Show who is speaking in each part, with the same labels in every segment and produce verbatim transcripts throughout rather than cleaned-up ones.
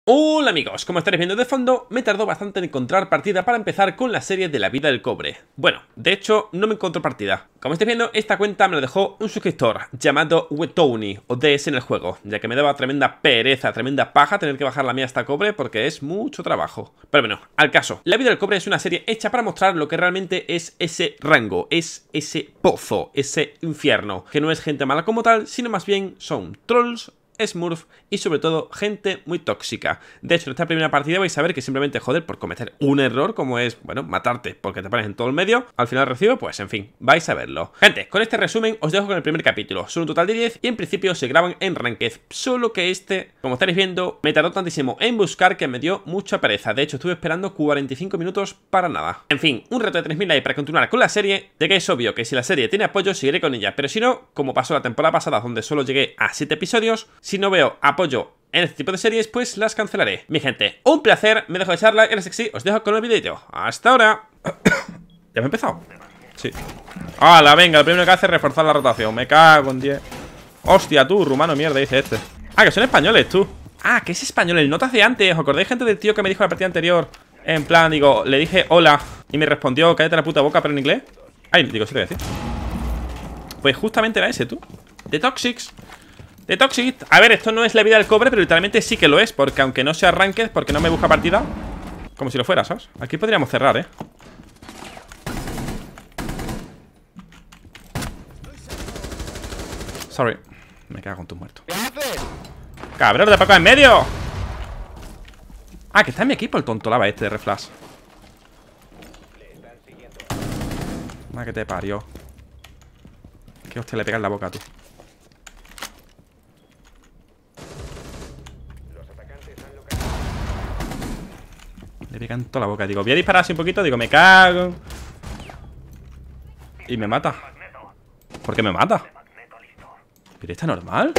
Speaker 1: Hola amigos, como estaréis viendo de fondo, me tardó bastante en encontrar partida para empezar con la serie de la vida del cobre. Bueno, de hecho, no me encontró partida. Como estáis viendo, esta cuenta me la dejó un suscriptor llamado Wetoni, o D S en el juego, ya que me daba tremenda pereza, tremenda paja tener que bajar la mía hasta cobre porque es mucho trabajo. Pero bueno, al caso, la vida del cobre es una serie hecha para mostrar lo que realmente es ese rango, es ese pozo, ese infierno, que no es gente mala como tal, sino más bien son trolls, Smurf y sobre todo gente muy tóxica. De hecho, en esta primera partida vais a ver que simplemente, joder, por cometer un error como es, bueno, matarte porque te pones en todo el medio, al final recibo, pues en fin, vais a verlo. Gente, con este resumen os dejo con el primer capítulo. Son un total de diez y en principio se graban en Ranked, solo que este, como estaréis viendo, me tardó tantísimo en buscar que me dio mucha pereza. De hecho, estuve esperando cuarenta y cinco minutos para nada. En fin, un reto de tres mil likes para continuar con la serie, de que es obvio que si la serie tiene apoyo seguiré con ella, pero si no, como pasó la temporada pasada donde solo llegué a siete episodios, si no veo apoyo en este tipo de series, pues las cancelaré. Mi gente, un placer, me dejo de charla, eres sexy, os dejo con el videito. ¡Hasta ahora! ¿Ya me he empezado? Sí. ¡Hala, venga! El primero que hace es reforzar la rotación. Me cago en diez. Hostia, tú, rumano mierda, dice este. Ah, que son españoles, tú. Ah, que es español, el notas de antes. ¿Os acordáis, gente, del tío que me dijo en la partida anterior? En plan, digo, le dije hola y me respondió, cállate la puta boca, pero en inglés. Ay, digo, sí te voy a decir. Pues justamente era ese, tú. The Toxics. The Toxic. A ver, esto no es la vida del cobre, pero literalmente sí que lo es, porque aunque no sea ranked, porque no me busca partida, como si lo fuera, ¿sabes? Aquí podríamos cerrar, ¿eh? Sorry. Me cago en tu muerto.
Speaker 2: ¿Qué haces?
Speaker 1: ¡Cabrón, de Paco en medio! Ah, que está en mi equipo el tonto lava este de Reflash. Ah, que te parió. Que hostia le pega en la boca, tú. Le pegan toda la boca. Digo, voy a disparar así un poquito. Digo, me cago. Y me mata. ¿Por qué me mata? ¿Pero está normal?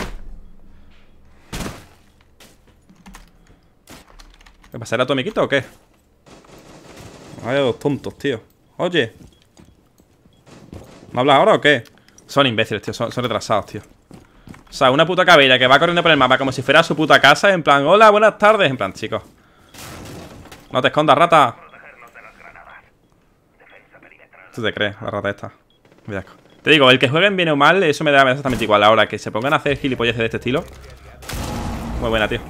Speaker 1: ¿Qué pasa? ¿Era tu amiguito o qué? Vaya dos tontos, tío. Oye, ¿me hablas ahora o qué? Son imbéciles, tío. Son, son retrasados, tío. O sea, una puta cabella que va corriendo por el mapa como si fuera su puta casa. En plan, hola, buenas tardes. En plan, chicos, no te escondas, rata. ¿Tú te crees, la rata esta? Mira, te digo, el que jueguen bien o mal, eso me da exactamente igual. Ahora que se pongan a hacer gilipolleces de este estilo. Muy buena, tío.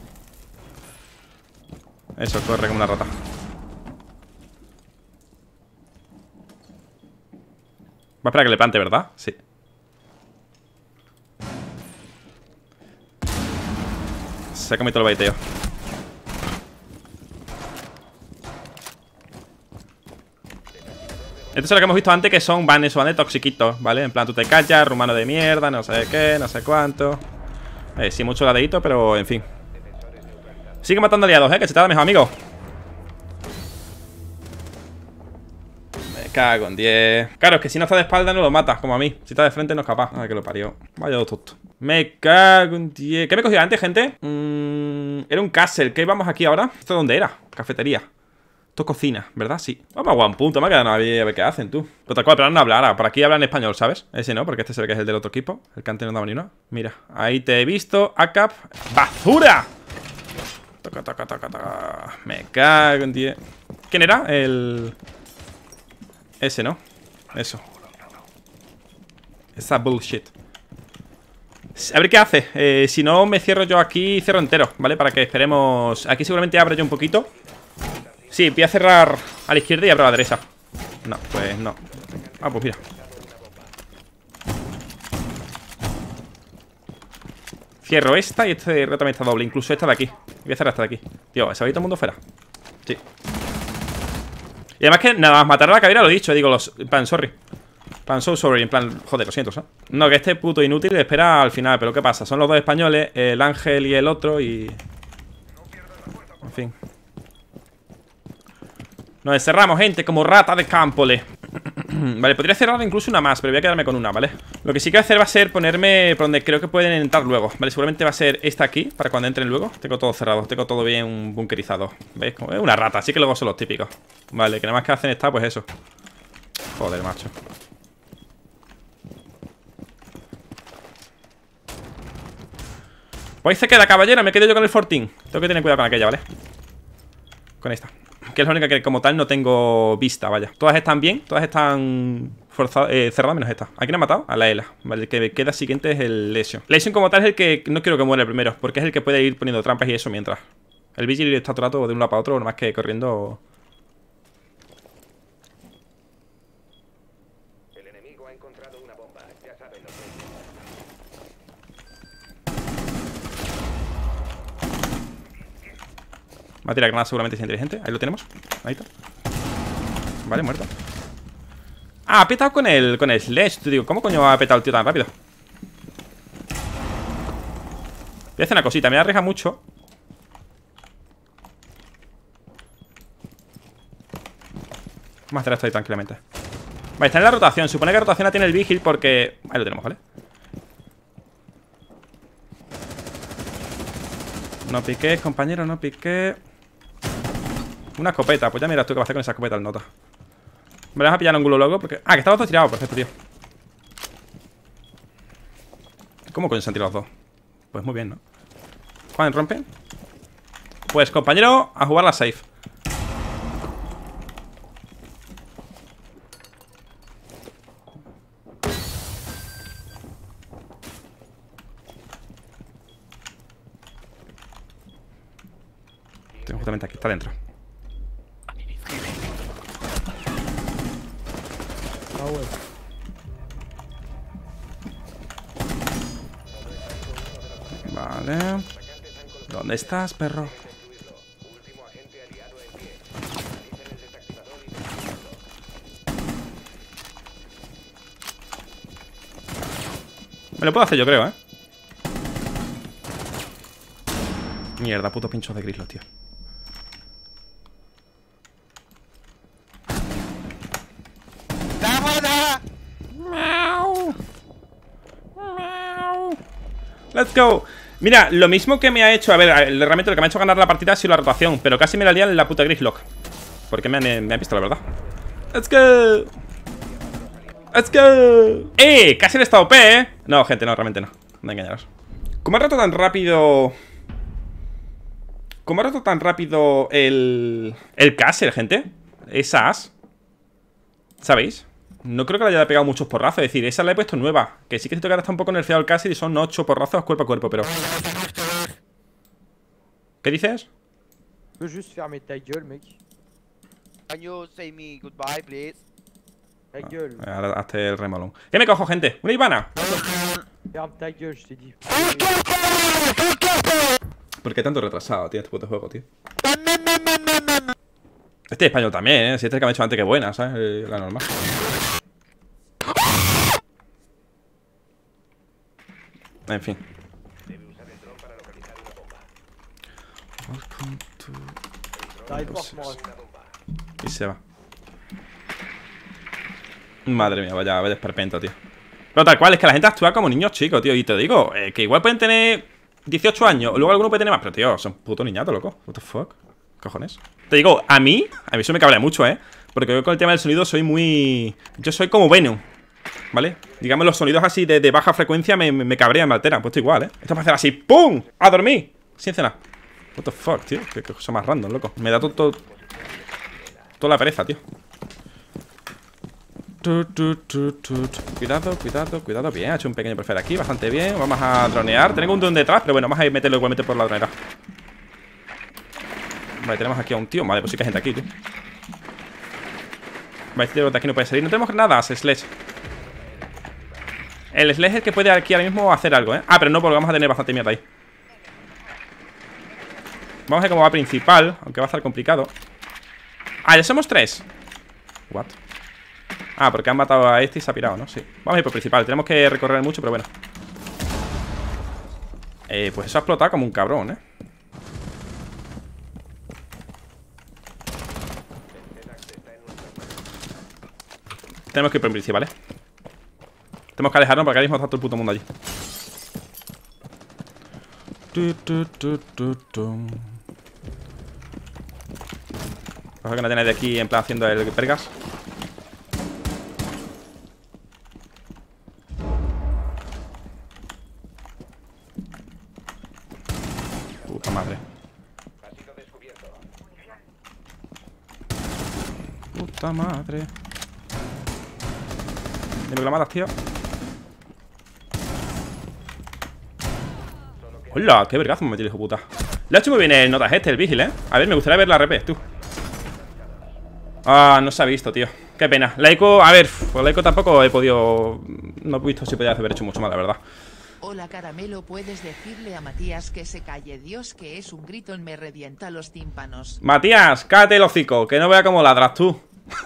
Speaker 1: Eso, corre como una rata. Va a esperar a que le plante, ¿verdad? Sí. Se ha comido todo el baiteo. Esto es lo que hemos visto antes, que son van, eso, van de toxiquitos, ¿vale? En plan, tú te callas, rumano de mierda, no sé qué, no sé cuánto. Eh, sí, mucho ladeíto, pero en fin. Sigue matando aliados, ¿eh? Que se te da mejor, amigo. Me cago en diez. Claro, es que si no está de espalda no lo matas, como a mí. Si está de frente no es capaz. Ay, que lo parió. Vaya dos tostos. Me cago en diez. ¿Qué me cogió antes, gente? Mm, era un castle. ¿Qué vamos aquí ahora? ¿Esto dónde era? Cafetería. Esto cocina, ¿verdad? Sí. Vamos a buen punto, me ha quedado a ver qué hacen, tú. Pero tal cual, pero no hablar. Por aquí hablan español, ¿sabes? Ese no, porque este se ve que es el del otro equipo. El que antes no daba ni una. Mira, ahí te he visto. Acap. ¡Basura! Toca, toca, toca, toca. Me cago en diez. ¿Quién era? El... Ese, ¿no? Eso. Esa bullshit. A ver qué hace. Eh, si no, me cierro yo aquí. Cierro entero, ¿vale? Para que esperemos. Aquí seguramente abro yo un poquito. Sí, voy a cerrar a la izquierda y abro a la derecha. No, pues no. Ah, pues mira. Cierro esta y este reto también está doble. Incluso esta de aquí. Voy a cerrar esta de aquí. Tío, ¿se va a ir todo el mundo fuera? Sí. Y además que nada más matar a la cabera lo he dicho. Digo, los... En plan, sorry. En plan, so sorry. En plan, joder, lo siento, ¿sabes? No, que este puto inútil espera al final. Pero ¿qué pasa? Son los dos españoles, el Ángel y el otro y... En fin. Nos encerramos, gente, como rata de campo, le. Vale, podría cerrar incluso una más, pero voy a quedarme con una, ¿vale? Lo que sí que voy a hacer va a ser ponerme por donde creo que pueden entrar luego, ¿vale? Seguramente va a ser esta aquí, para cuando entren luego. Tengo todo cerrado, tengo todo bien bunkerizado. ¿Veis? Como es una rata, así que luego son los típicos. Vale, que nada más que hacen está, pues eso. Joder, macho. Pues ahí se queda, caballero. Me quedo yo con el Fortín. Tengo que tener cuidado con aquella, ¿vale? Con esta. Que es la única que como tal no tengo vista, vaya. Todas están bien. Todas están forzadas, eh, cerradas menos esta. ¿A quién ha matado? A la Ela. Vale, el que me queda siguiente es el Lesion. Lesion como tal es el que no quiero que muera el primero, porque es el que puede ir poniendo trampas y eso mientras. El Vigil está todo el rato de un lado para otro, nada más que corriendo.
Speaker 2: El enemigo ha encontrado una bomba. Ya saben lo que
Speaker 1: Va a tirar granada, seguramente es inteligente. Ahí lo tenemos. Ahí está. Vale, muerto. Ah, ha petado con el, con el Sledge. Te digo, ¿cómo coño ha petado el tío tan rápido? Voy a hacer una cosita. Me arriesga mucho. Vamos a hacer esto ahí tranquilamente. Vale, está en la rotación. Supone que la rotación la tiene el Vigil porque... Ahí lo tenemos, ¿vale? No piqué, compañero, no piqué. Una escopeta, pues ya miras tú qué vas a hacer con esa escopeta al nota. Me vas a pillar un ángulo loco porque... Ah, que están los dos tirados, perfecto, tío. ¿Cómo coño se han tirado los dos? Pues muy bien, ¿no? Juan, rompe. Pues, compañero, a jugar la safe. Tengo justamente aquí, está dentro. Vale. ¿Dónde estás, perro? Me lo puedo hacer yo, creo, ¿eh? Mierda, putos pinchos de Grislo, tío. Let's go. Mira, lo mismo que me ha hecho... A ver, realmente lo que me ha hecho ganar la partida ha sido la rotación, pero casi me la lía en la puta Grislock. Porque me han, me han visto, la verdad. Let's go. Let's go. ¡Eh! Casi le he estado O P, ¿eh? No, gente, no, realmente no. No engañaros. ¿Cómo ha roto tan rápido? ¿Cómo ha roto tan rápido el... el Caster, gente? Esa as. ¿Sabéis? No creo que le haya pegado muchos porrazos. Es decir, esa la he puesto nueva. Que sí que siento que ahora está un poco nerfeado el Caster y son ocho porrazos cuerpo a cuerpo, pero... ¿Qué dices?
Speaker 3: Peux juste fermer ta gueule, mec.
Speaker 4: Can you say me goodbye, please?
Speaker 3: Ta gueule.
Speaker 1: Ahora hazte el remolón. ¿Qué me cojo, gente? ¿Una Ivana?
Speaker 3: Ferme ta gueule, je t'ai dit.
Speaker 1: ¿Por qué tanto retrasado, tío, este puto juego, tío? Este es español también, ¿eh? Si este es el que me ha hecho antes que buena, ¿sabes? Eh, la normal. En fin.
Speaker 3: T'arrives pas à moi.
Speaker 1: Y se va. Madre mía, vaya, vaya esperpento, tío. Pero tal cual, es que la gente actúa como niños chicos, tío. Y te digo, eh, que igual pueden tener dieciocho años, o luego alguno puede tener más, pero tío, son putos niñatos, loco. What the fuck, cojones. Te digo, a mí, a mí eso me cabrea mucho, eh. Porque yo con el tema del sonido soy muy... Yo soy como Venom, ¿vale? Digamos, los sonidos así de, de baja frecuencia me, me, me cabrean, me alteran. Pues esto igual, eh. Esto va a hacer así, ¡pum! A dormir, sin cenar. What the fuck, tío, qué, qué cosa más random, loco. Me da todo, todo toda la pereza, tío. Tu, tu, tu, tu, tu. Cuidado, cuidado, cuidado. Bien, ha hecho un pequeño prefer aquí, bastante bien. Vamos a dronear. Tengo un dron detrás, pero bueno, vamos a meterlo igualmente por la dronera. Vale, tenemos aquí a un tío. Vale, pues sí que hay gente aquí, tío. Vale, este de aquí no puede salir. No tenemos nada, Sledge. El Sledge es el que puede aquí ahora mismo hacer algo, ¿eh? Ah, pero no, porque vamos a tener bastante mierda ahí. Vamos a ver cómo va principal, aunque va a estar complicado. Ah, ya somos tres. What? Ah, porque han matado a este y se ha pirado, ¿no? Sí. Vamos a ir por principal. Tenemos que recorrer mucho, pero bueno. Eh, pues eso ha explotado como un cabrón, ¿eh? Tenemos que ir por principal, ¿eh? Tenemos que alejarnos porque ahora mismo está todo el puto mundo allí. Tu, tu, tu, tu, tu. Ojo que no tiene de aquí en plan haciendo el pergas.
Speaker 5: Puta madre. Dime que la matas, tío. Hola, qué vergazo me metí, hijo puta. Le ha hecho muy bien el notas este, el Vigil, eh. A ver, me gustaría ver la R P, tú. Ah, no se ha visto, tío. Qué pena. La eco, a ver, pues la eco tampoco he podido. No he visto si podía haber hecho mucho más, la verdad.
Speaker 6: Hola Caramelo, puedes decirle a Matías que se calle, Dios, que es un grito, me revienta los tímpanos.
Speaker 5: Matías, cállate el hocico, que no vea cómo ladras tú.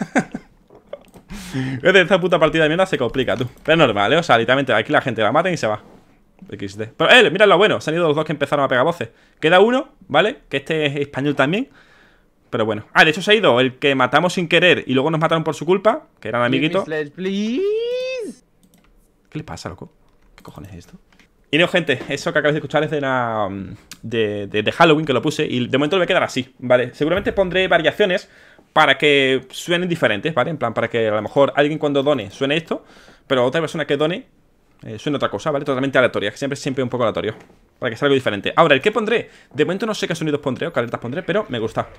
Speaker 5: Desde esta puta partida de mierda se complica, tú. Pero es normal, ¿eh? O sea, literalmente aquí la gente la mata y se va. equis de. Pero, eh, mira lo bueno, se han ido los dos que empezaron a pegar voces. Queda uno, ¿vale? Que este es español también. Pero bueno. Ah, de hecho se ha ido el que matamos sin querer y luego nos mataron por su culpa, que eran amiguitos.
Speaker 3: Please.
Speaker 5: ¿Qué les pasa, loco? ¿Qué cojones es esto? Y no, gente, eso que acabáis de escuchar es de la de, de, de Halloween, que lo puse. Y de momento lo voy a quedar así, ¿vale? Seguramente pondré variaciones para que suenen diferentes, ¿vale? En plan, para que a lo mejor alguien cuando done suene esto, pero otra persona que done eh, suene otra cosa, ¿vale? Totalmente aleatoria, que siempre siempre un poco aleatorio, para que sea algo diferente. Ahora, ¿el qué pondré? De momento no sé qué sonidos pondré o qué alertas pondré, pero me gusta.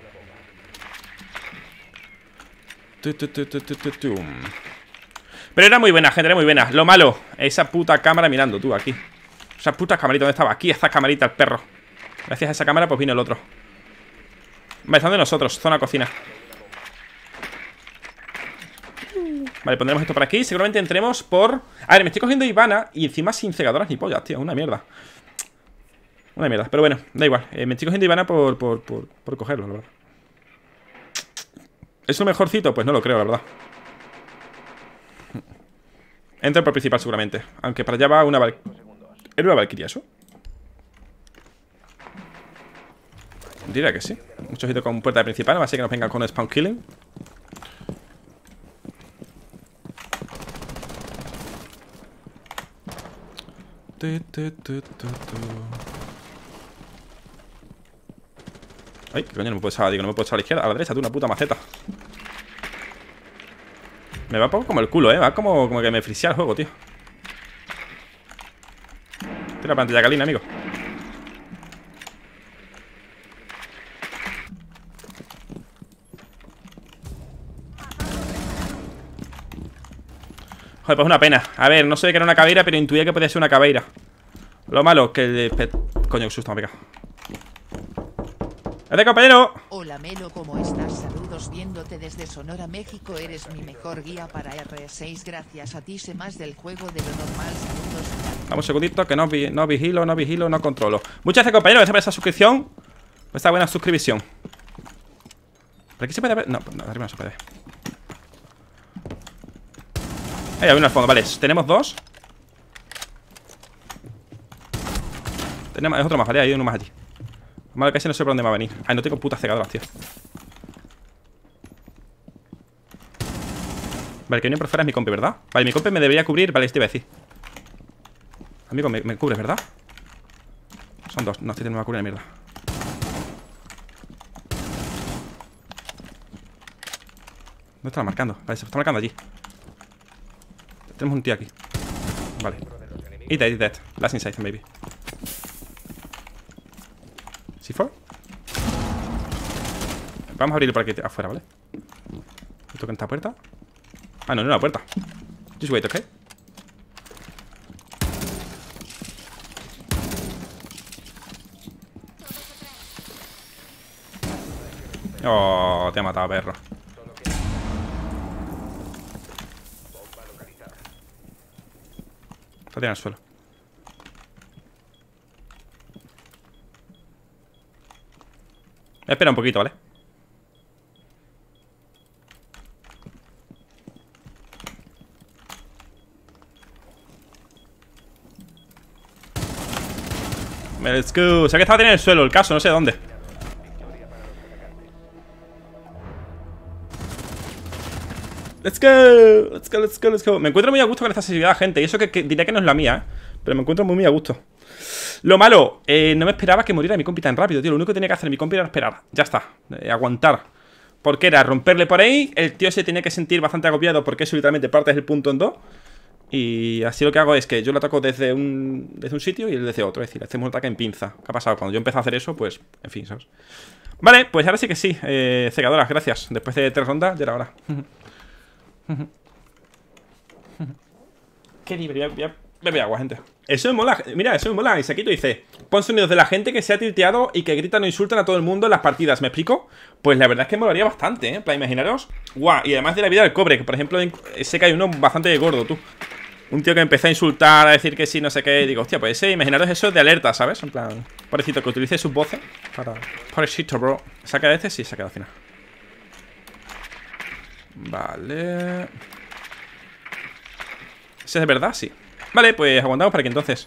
Speaker 5: Tu, tu, tu, tu, tu, tu, tu. Pero era muy buena, gente, era muy buena. Lo malo, esa puta cámara mirando, tú, aquí. Esa puta camarita, ¿dónde estaba? Aquí, esta camarita, el perro. Gracias a esa cámara, pues vino el otro. Vale, están de nosotros, zona cocina. Vale, pondremos esto por aquí. Seguramente entremos por... A ver, me estoy cogiendo Ivana y encima sin cegadoras ni pollas, tío, una mierda. Una mierda, pero bueno, da igual. eh, Me estoy cogiendo Ivana por, por, por, por cogerlo, la verdad. ¿Es un mejorcito? Pues no lo creo, la verdad. Entro por principal seguramente. Aunque para allá va una val... ¿Era una Valkyria eso? Diría que sí. Mucho ojito con puerta principal, así que nos vengan con spawn killing. Tu, tu, tu, tu, tu. Ay, qué coño, no me puedo echar, digo, no me puedo echar a la izquierda, a la derecha, tú, una puta maceta. Me va un poco como el culo, eh. Va como, como que me frisea el juego, tío. Tira la pantalla calina, amigo. Joder, pues una pena. A ver, no sé que era una caveira, pero intuía que podía ser una caveira. Lo malo que... Coño, qué susto me ha pegado. ¡Vete, compañero!
Speaker 6: Hola Melo, ¿cómo estás? Saludos viéndote desde Sonora, México. Eres mi mejor guía para R seis. Gracias a ti sé más del juego de lo normal. Saludos.
Speaker 5: Vamos un segundito, que no, vi, no vigilo, no vigilo, no controlo. Muchas gracias, compañero. Gracias por esa suscripción. Por esta buena suscripción. ¿Por aquí se puede ver? No, no, arriba no se puede ver. Ahí hay uno al fondo, vale. Tenemos dos. Tenemos, es otro más, vale. Hay uno más allí. Malo que ese no sé por dónde va a venir. Ay, no tengo putas cegadoras, tío. Vale, que viene por fuera es mi compi, ¿verdad? Vale, mi compi me debería cubrir. Vale, este iba a decir. Amigo, me, me cubres, ¿verdad? Son dos, no, este no me va a cubrir la mierda. ¿Dónde está marcando? Vale, se está marcando allí. Tenemos un tío aquí. Vale. Eat that, eat that. Last inside, maybe. ¿C cuatro? Vamos a abrirlo por aquí afuera, ¿vale? ¿Esto que en esta puerta? Ah, no, no es una puerta. Just wait, ¿ok? Oh, te ha matado, perro. Está tirado en el suelo. Espera un poquito, ¿vale? Let's go. O sea que estaba teniendo el suelo el caso, no sé dónde. Let's go, let's go, let's go, let's go. Me encuentro muy a gusto con esta accesibilidad, gente. Y eso que, que diría que no es la mía, ¿eh? Pero me encuentro muy, muy a gusto. Lo malo, eh, no me esperaba que muriera mi compi tan rápido, tío. Lo único que tenía que hacer mi compi era esperar. Ya está, eh, aguantar. Porque era romperle por ahí. El tío se tenía que sentir bastante agobiado porque eso literalmente parte del punto en dos. Y así lo que hago es que yo lo ataco desde un, desde un sitio y él desde otro. Es decir, hacemos un ataque en pinza. ¿Qué ha pasado? Cuando yo empecé a hacer eso, pues, en fin, ¿sabes? Vale, pues ahora sí que sí. eh, Cegadoras, gracias. Después de tres rondas, ya era hora. Qué libre, voy a beber agua, gente. Eso me mola, mira, eso me mola. Y Saquito dice: pon sonidos de la gente que se ha tilteado y que gritan o insultan a todo el mundo en las partidas. ¿Me explico? Pues la verdad es que me molaría bastante, ¿eh? Para imaginaros. Guau, y además de la vida del cobre, que por ejemplo sé que hay uno bastante gordo, tú. Un tío que empezó a insultar, a decir que sí, no sé qué. Y digo, hostia, pues ese, imaginaros eso de alerta, ¿sabes? En plan, pobrecito, que utilice sus voces para... Pobrecito, bro. ¿Saca a veces? Sí, saca al final. Vale. ¿Ese es de verdad? Sí. Vale, pues aguantamos para que entonces.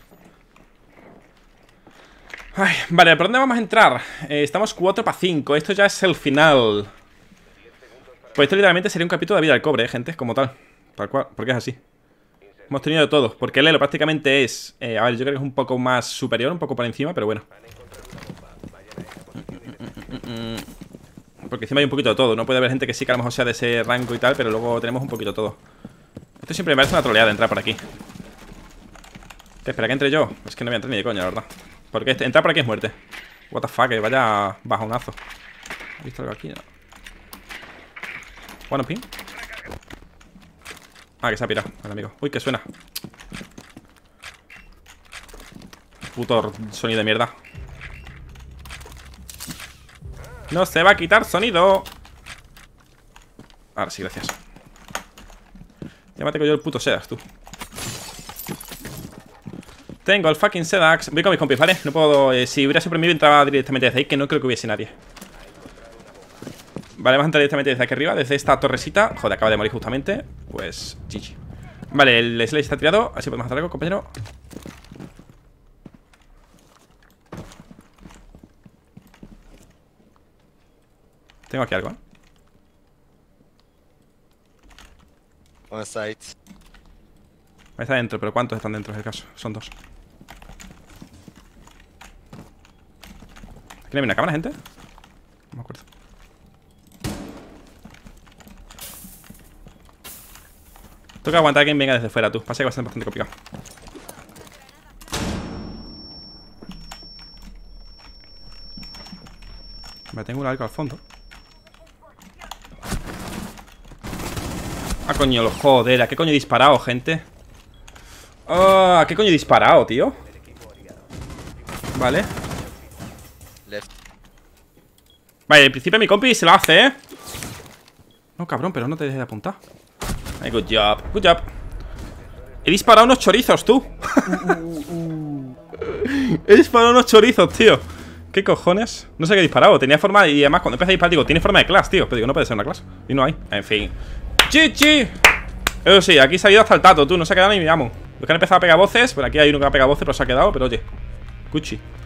Speaker 5: Ay, vale, ¿por dónde vamos a entrar? Eh, estamos cuatro para cinco. Esto ya es el final. Pues esto literalmente sería un capítulo de vida del cobre, ¿eh, gente? Como tal. Tal cual, porque es así. Hemos tenido de todo. Porque el elo prácticamente es... Eh, a ver, yo creo que es un poco más superior, un poco por encima, pero bueno. Porque encima hay un poquito de todo. No puede haber gente que sí que a lo mejor sea de ese rango y tal, pero luego tenemos un poquito de todo. Esto siempre me parece una troleada entrar por aquí. ¿Te espera que entre yo? Es que no voy a entrar ni de coña, la verdad. Porque este, entrar por aquí es muerte. What the fuck, que vaya bajonazo. ¿Has visto algo aquí? No. One pin. Ah, que se ha pirado, el amigo. Uy, que suena. Puto sonido de mierda. No se va a quitar sonido. Ahora sí, gracias. Llámate con yo el puto Sedax, tú. Tengo el fucking Sedax. Voy con mis compis, ¿vale? No puedo... Eh, si hubiera supervivido entraba directamente desde ahí, que no creo que hubiese nadie. Vale, vamos a entrar directamente desde aquí arriba, desde esta torresita. Joder, acaba de morir justamente. Pues, G G. Vale, el Sledge está tirado. Así podemos hacer algo, compañero. Tengo aquí algo, ¿eh?
Speaker 7: On site.
Speaker 5: Está dentro, pero ¿cuántos están dentro? Es el caso, son dos. ¿Aquí no hay una cámara, gente? No me acuerdo. Toca aguantar a quien venga desde fuera, tú. Pasa que va a ser bastante complicado. Me tengo un arco al fondo. Ah, coño, lo joder. ¿A qué coño he disparado, gente? Oh, ¿a qué coño he disparado, tío? Vale.
Speaker 7: Left.
Speaker 5: Vale, en principio mi compi se lo hace, ¿eh? No, cabrón, pero no te dejes de apuntar. Ay, good job, good job. He disparado unos chorizos, tú. He disparado unos chorizos, tío. ¿Qué cojones? No sé qué he disparado, tenía forma. Y además cuando empecé a disparar digo, tiene forma de class, tío. Pero digo, no puede ser una class. Y no hay, en fin. G G. Eso sí, aquí se ha ido hasta el tato, tú. No se ha quedado ni mi amo. Los que han empezado a pegar voces. Por aquí hay uno que ha pegado voces, pero se ha quedado. Pero oye, Gucci.